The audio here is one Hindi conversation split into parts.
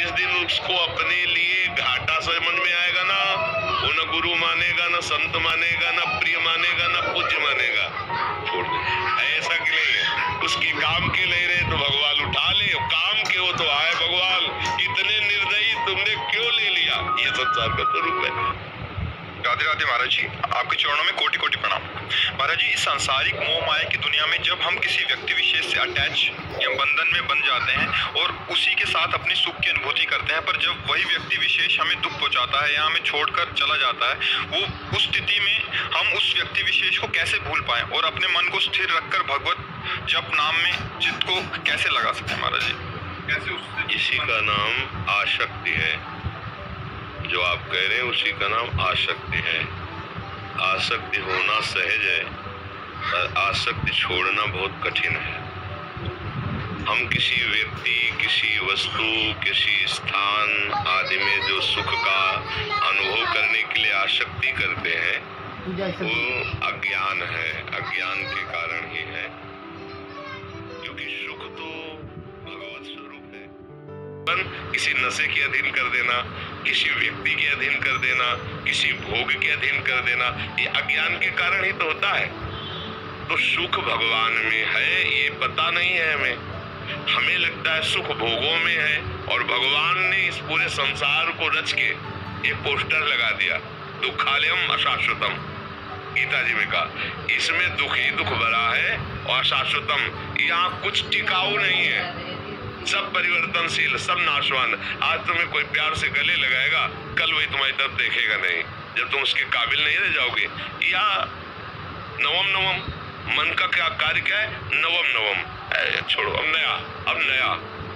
जिस दिन उसको अपने लिए घाटा समझ में आएगा ना, वो न गुरु मानेगा, न संत मानेगा, न प्रिय मानेगा, न पूज्य मानेगा, छोड़ दे। ऐसा कि नहीं है, उसकी काम के ले रहे तो भगवान उठा ले, काम के हो तो आए भगवान, इतने निर्दयी तुमने क्यों ले लिया। ये संसार का स्वरूप है। राधे राधे महाराज जी, आपके चरणों में कोटि कोटि प्रणाम। महाराज जी, इस सांसारिक मोह माया की दुनिया में जब हम किसी व्यक्ति विशेष से अटैच या बंधन में बन जाते हैं और उसी के साथ अपनी सुख की अनुभूति करते हैं, पर जब वही व्यक्ति विशेष हमें दुख पहुंचाता है या हमें छोड़कर चला जाता है, वो उस स्थिति में हम उस व्यक्ति विशेष को कैसे भूल पाएं और अपने मन को स्थिर रखकर भगवत जप नाम में चित्त को कैसे लगा सकते हैं महाराज जी? कैसे उससे? इसी का नाम आसक्ति है। जो आप कह रहे हैं उसी का नाम आसक्ति है। आसक्ति होना सहज है, पर आसक्ति छोड़ना बहुत कठिन है। हम किसी व्यक्ति, किसी वस्तु, किसी स्थान आदि में जो सुख का अनुभव करने के लिए आसक्ति करते हैं, वो अज्ञान है। अज्ञान के कारण ही है, क्योंकि सुख तो भगवत स्वरूप है। किसी नशे के अधीन कर देना, किसी व्यक्ति के अधीन कर देना, किसी भोग के अधीन कर देना, ये अज्ञान के कारण ही तो होता है। तो सुख भगवान में है ये पता नहीं है हमें। हमें लगता है सुख भोगों में है, और भगवान ने इस पूरे संसार को रच के एक पोस्टर लगा दिया, दुखालयम अशाश्वतम। गीता जी में कहा इसमें दुख ही दुख भरा है और अशाश्वतम, यहाँ कुछ टिकाऊ नहीं है, सब परिवर्तनशील, सब नाशवान। आज तुम्हें कोई प्यार से गले लगाएगा, कल वही तुम्हारी तरफ देखेगा नहीं, जब तुम उसके काबिल नहीं रह जाओगे। या नवम नवम मन का क्या कार्य क्या है? नवम नवम, छोड़ो, अब नया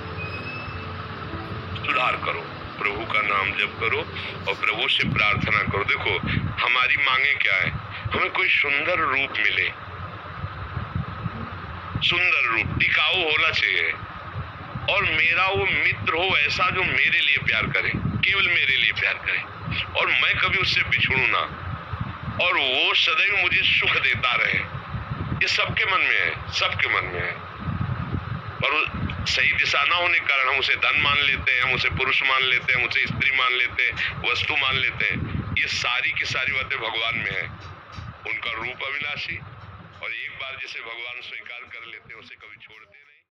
सुधार करो, प्रभु का नाम जप करो और प्रभु से प्रार्थना करो। देखो हमारी मांगे क्या है, हमें कोई सुंदर रूप मिले, सुंदर रूप टिकाऊ होना चाहिए, और मेरा वो मित्र हो ऐसा जो मेरे लिए प्यार करे, केवल मेरे लिए प्यार करे, और मैं कभी उससे बिछड़ू ना, और वो सदैव मुझे सुख देता रहे। ये सबके मन में है, सबके मन में है। और सही दिशा ना होने के कारण हम उसे धन मान लेते हैं, हम उसे पुरुष मान लेते हैं, हम उसे स्त्री मान लेते हैं, वस्तु मान लेते हैं। ये सारी की सारी बातें भगवान में है। उनका रूप अविनाशी, और एक बार जिसे भगवान स्वीकार कर लेते हैं उसे कभी छोड़ते